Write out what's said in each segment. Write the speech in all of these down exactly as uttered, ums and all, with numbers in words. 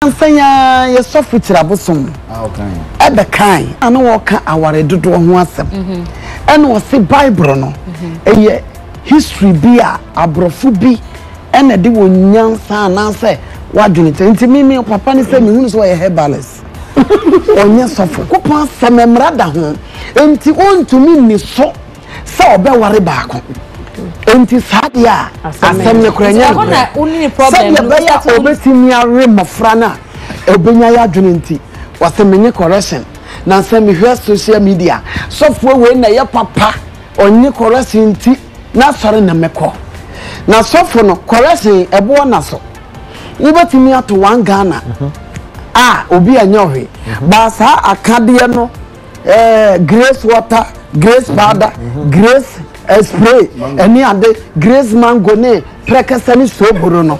Ansanya ye Osofo tira Abosom. Ah okay. E be kan ana wo ka aware dodo ho asem. Mhm. E no se Bible no. Mhm. Eye history bi a abrofo bi e na de wo nyansa na se wadwene nti mimi papa ni se mi hunu so ye herbalist. Onye Osofo kopon sememra da ho. Enti ontumi ni so se obe ware baako. Enti sadia asem ne kuranya na uni problem no ya obetimi are mofra na obenya ya dwene nti wasemenye correction na nsem hwe social media sofo we na ya papa onye correction nti na sore na meko na sofo no correction ebo na so ubetimi ato one Ghana ah obi anya hwe ba sa akade no eh grace water grace powder grace spray any ade grace mango ne prekasani soboro no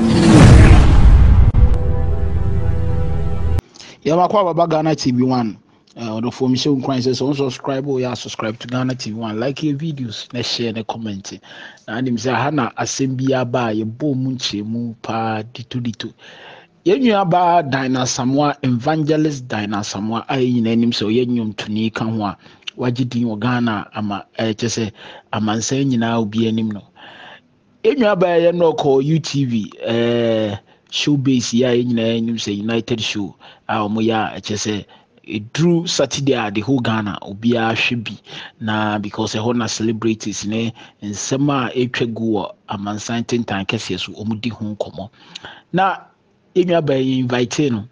ya makwa baba Ghana T V one uh the form show crime says so subscribe or ya subscribe to Ghana T V one like your videos na share na comment na anim say hana asembia ba ye bo mu nchemu pa dito dito yenyu aba Dina Asamoah evangelist Dina Asamoah ayi na anim so yenyu tuni kan ho a wagidin wo Ghana ama eh chese amansan nyina obi anim no enyu aba ye no ko U T V eh show base ya nyina anim say United show a omo ya chese drew Saturday at the whole Ghana obi a hwebi na because e ho na celebrities ne nsema etwagu amansan tentan kese so omudi ho komo na enyu aba invite no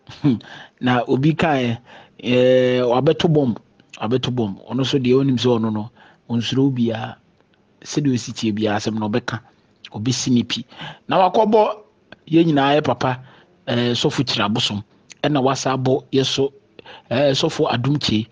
na obi kan eh wabeto bomb abeto bom ono so de onim so ono no onsuro bia se de ositie bia asem no beka obi sinipi na wakobo ye nyina ye papa eh Osofo tira Abosom e na wasabo yeso eh Osofo Adom Kyei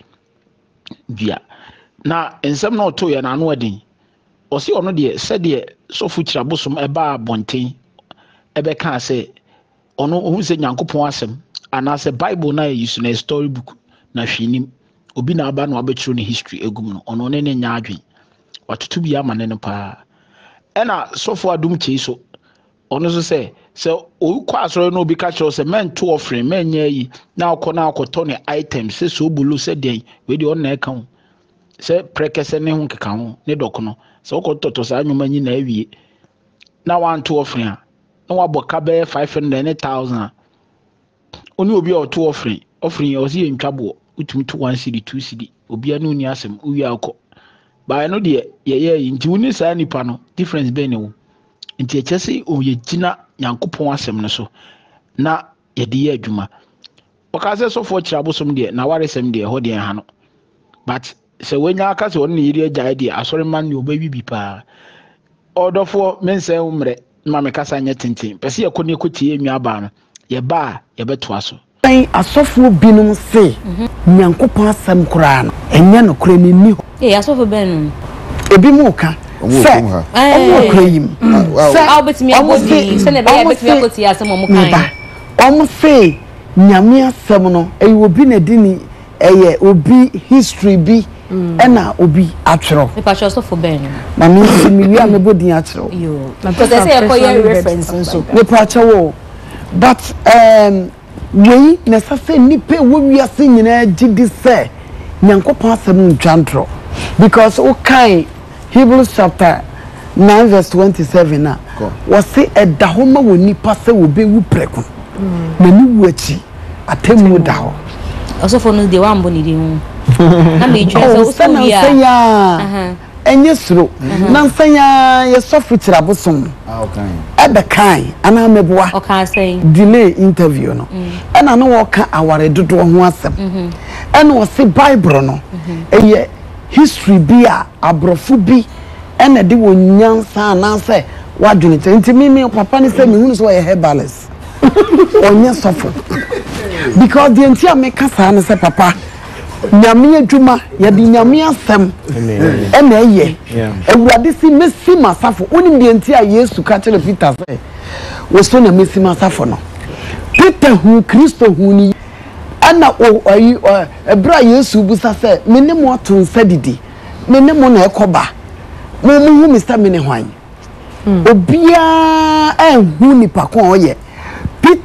bia na ensem na oto ye na ano adin osi ono de se de Osofo tira Abosom e ba bonten e be ka se ono ohu se Nyankopon asem ana se Bible na use na storybook na hwenim obi na aba no abetro ne history egum no ono ne ne nya adwen watoto bi ama ne no pa e na Osofo Adom Kyei so ono so se se o kwa asoro no obi ka kiro se men to offering men nya yi na akọ na akọtọ ne items se so bulu se den we de on na eka ho se prekese ne ho keka ho ne dokono se okọtọ sa anwuma nyi na awie na wan to offering a na waboka be five hundred thousand oni obi o to offering offering o si ntwabo utumi to one city two city obi anu ni asem uwi akọ ba no de ye ye nti woni sa nipa no difference be ne wo nti e chese o ye gina Nyankopon asem no so na ye de ye adwuma o ka se Osofo tira Abosom de na waresem de ho de ha no but se wenya aka se won ne yiri agya de asore man ne obawi bi pa odofo mense umre ma me kasa nya tintin pese ye ko ne ko tie enwa ba no ye ba ye beto aso ai Osofo binum se Nyankopon asem kura no enye no kura ni ni eh Osofo ben ebi mu ka se omo kura yim se a betimi abodi se ne be ya betimi akoti asem omo kan omo se nyame asem no e obi na dini eye obi history bi ena obi atwero me pa Osofo ben na me mi wi am bodi atwero yo because they say e reference nso me pa chawo but um we na sase nipe wo wiase nyina gidi se Nyankopon asem ntwantro because o kai Hebrews chapter nine verse twenty-seven na was say eda ho ma wo nipa se wo be wu preku na ni wu achi atemu da ho Osofo no de wa mbo ni di hu na me twa se wo so ya aha enye suro na nsanya ye Osofo tira Abosom ah okay e be kan ana meboa o kan say delay interview no e na no wo ka aware dodo ho asem e na wo se Bible no eye history bi a abrofo bi e na de wo nyansa na se wadwene nti mimi papa ni se mi hunu so ye herbalist onye Osofo because the entire make kasa na se papa nyame adwuma ya di nyame asem e na eye ewurade si mesi masafo oni de entire Yesu ka tele Peter se wo so na mesi masafo no Peter hu Kristo hu ni ana o ayi ebra Yesu busa se mene mo to nsa didi mene mo na ekoba mo mo hu Mister mene hwan obia eh hu ni pa kon oye Peter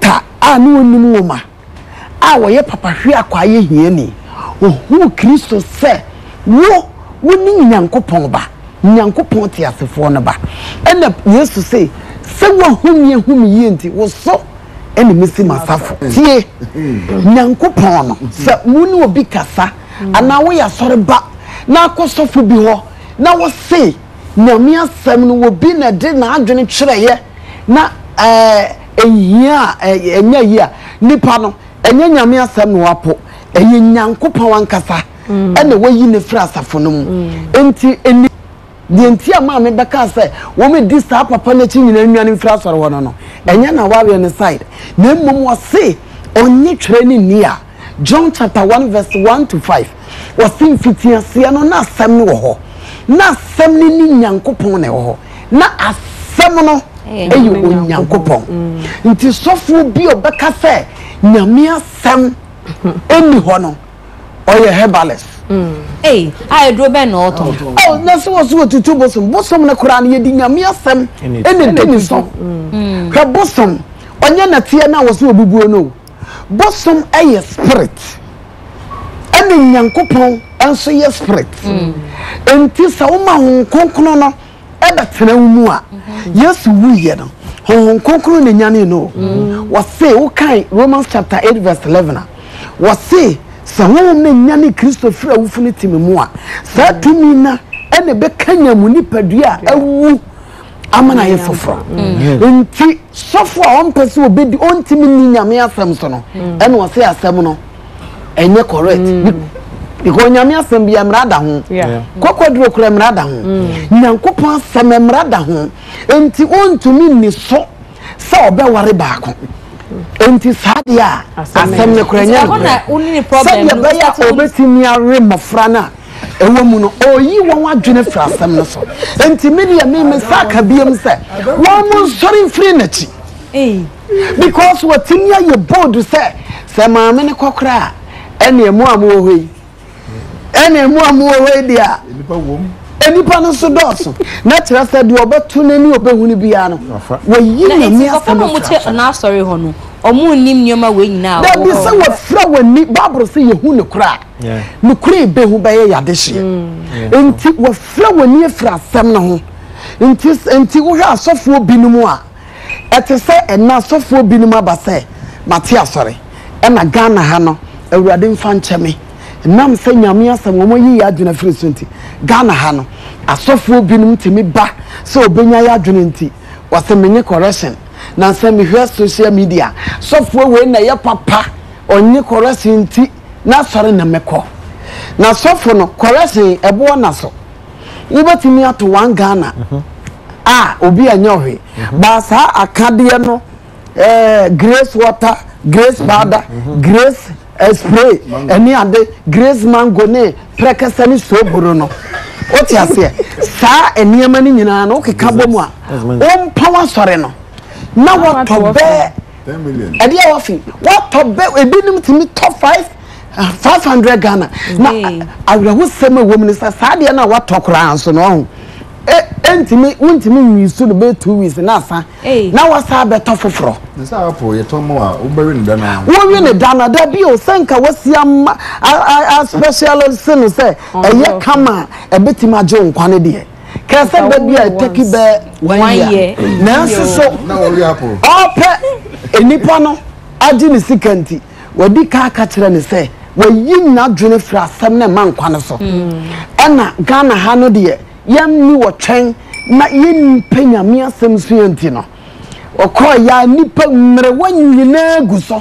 a no nim woma a wo ye papa hwe akwaye hiani ohu Kristo se wo woni Nyankopɔn ba Nyankopɔn te asefo no ba ena Yesu se se wo humie humie nti wo so ene mesi masafo tie Nyankopɔn no se muni obi kasa ana wo ya sɔre ba na akosofo bi ho na wo se nyame asɛm no wo bi na de na adwene kyerɛye na eh ehia enya yi a nipa no enya nyame asɛm no wapo eye Nyankopɔn wankasa ene wo yi ne fra asafo no mu enti eni de enti ama me beka se wo me di sa papa na chi nyina nnuane fra sɔre wo no no enya na wawe ne side na mmom wo se onye twere ni ni a John chapter one verse one to five was in fifteen no na asɛm no wo ho na asɛm ni ni Nyankopɔn na wo ho na asɛm no eyi o Nyankopɔn nti sɔfo bi obeka se nyame asɛm eni ho no oye herbalist eh I do be no to oh na so was what to bosom bosom na kura na yedi nyame asɛm eni deni so hwe bosom onye na tie na was obubuo no bosom eye spirit eni Nyankopɔn enso ye spirit enti sa wo ma hon konkono no e betena mu a Yesu wuye no hon konkono ne nyane no was say wo kan Romans chapter eight verse eleven was say sa won na nyane Kristo fra wufuni timimu a sa tumi na ene be kanya mu nipadua awu amana ye foforo nti sofo a on pese obedi ontimi ni nyame asem so no ene wo say asem no enye correct because nyame asem bia mrada ho kokodro kura mrada ho Nyankopɔn asem mrada ho enti ontumi ni so sa obeware baako enti sadia asem ne kura nya na uni problem no ya obetimi are mofra na ewo mu no oyi won adwene fra asem no so enti media me me saka biem se won mo sori free na chi eh because what in ye bold say se maame ne kokra ene emu amu hoi ene emu amu hoi dia enipa wom enipa no so doso na kira se de obetu nani obehunu bia no wo yi na mi asem mo che na sorry ho no omu nim nyoma we nyina da bi se wo fra wani babro se yehu ne kura ne kura behu ba ye yadehye enti wo fra wani afra asem no ho enti enti wo hwa asofo binumu a ete se ena asofo binumu abase mate asore e na Ghana ha no awurade mfa ncheme nam se nyame asem wo yi ya adwena firi so nti Ghana ha no asofo binum timi ba se obenya ya adwena nti wase menye correction na se me hwe social media sofo we na ye papa onye correction nti na sore na mekọ na sofo no correction ebo na so wobetimi ato one Ghana ah obi anya ohwe ba sa akade no eh grace water grace powder grace spray eni ade grace mango ne prekasani soboro no oti ase sa eniema ni nyina no keka bomu a on power sore no na what to be ten million ade a wofi what to be ebinim timi top five five hundred Ghana na awrahu sema wo minista sa de na what to kra anso no entimi untimi nwisu no be two weeks na asa na wasa beto foforo nsa apo ye tomo a uberi ne dana wo wi ne dana da bi o senka wasiam a special sin say eye kama e betima je nkwane de ka se da bi a take be one year na so na wo wi apo ope enipa no agi ne sikanti wadi ka ka kire ne say wayi na dwene fra asem na man kwane so ena Ghana ha no de yam ni wo twen na yin penya mi asem so yenti no okọ ya nipa mmere wanyina guso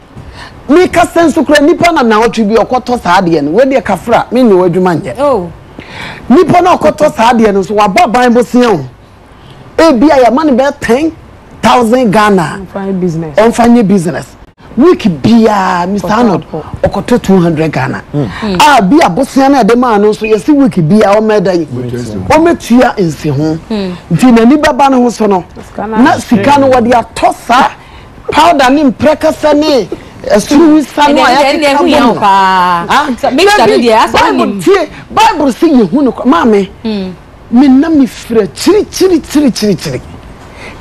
mi ka senso kura nipa na na otwe bi okoto saade no we de kafra mi ni wadwuma nje oh nipa na okoto saade no so waba ban bo sian e bia ya man be ten thousand Ghana on business on fanye business week bia Mister Arnold okoto two hundred Ghana ah bia bosian na de ma no so yesi week bia o medan o metua ensi ho nti na ni baba no ho so no na sika no wode atosa powder ni mprekasa ni esuru sanu aya ti hu yan pa ah make sure dey asa ni Bible say yehu no ma me me na me fra chiri chiri chiri chiri chiri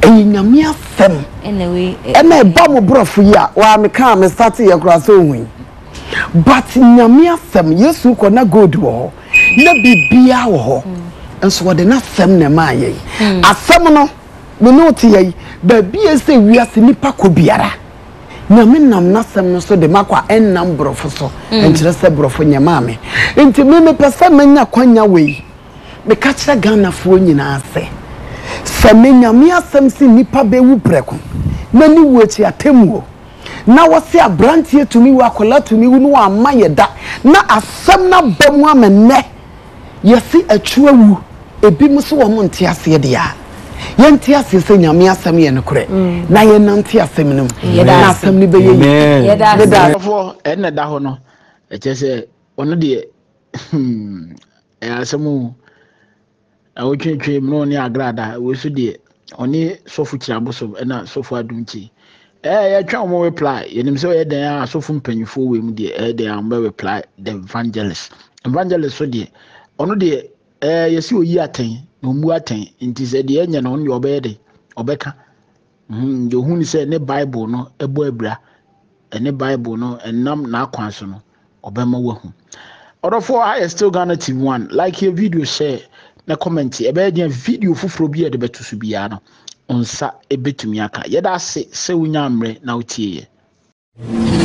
eyi nyame asem anyway ena e ba mo brofo yi a wa me ka me start ye kura so hu but nyame asem Yesu ko na god wo na bibia wo enso wode na asem na ma ye asem no me no te ye ba bia se wiase nipa ko biara nyame nam na asem no so de makwa ennam brofo so enkire se brofo nyama me enti me me pesa manya kwanya we me ka kire Ghana fo nyina ase se me nyame asem si nipa be wu preko na ni wu echi atemuo na wose abrantie tumi wa kola tumi wu no amaye da na asem na bamu amene yesi atwawu ebi muso wo monte ase de a yenti ase se nyame asem ye no kore na ye nante asem no na asem ni be ye ye da for enne da ho no e che se ono de e asemu awo twetwe no ne Agradaa we so de oni sofu kira Abosom na sofu Adom chi eh ya twa mo reply yenim se ye den a sofu mpanyifo we mu de eh den am reply the evangelist evangelist so de ono de eh yesi oyi aten no mu aten nti se de enya no ne obeye de obeka mhm de hu ni se ne bible no ebo abra ne bible no enam na akwan so no obema wahu odofo I still Ghana T V one like your video share na comment e be dia video fufuro bi e de beto so bia no onsa ebetumi aka yeda se se wunya amre na otie ye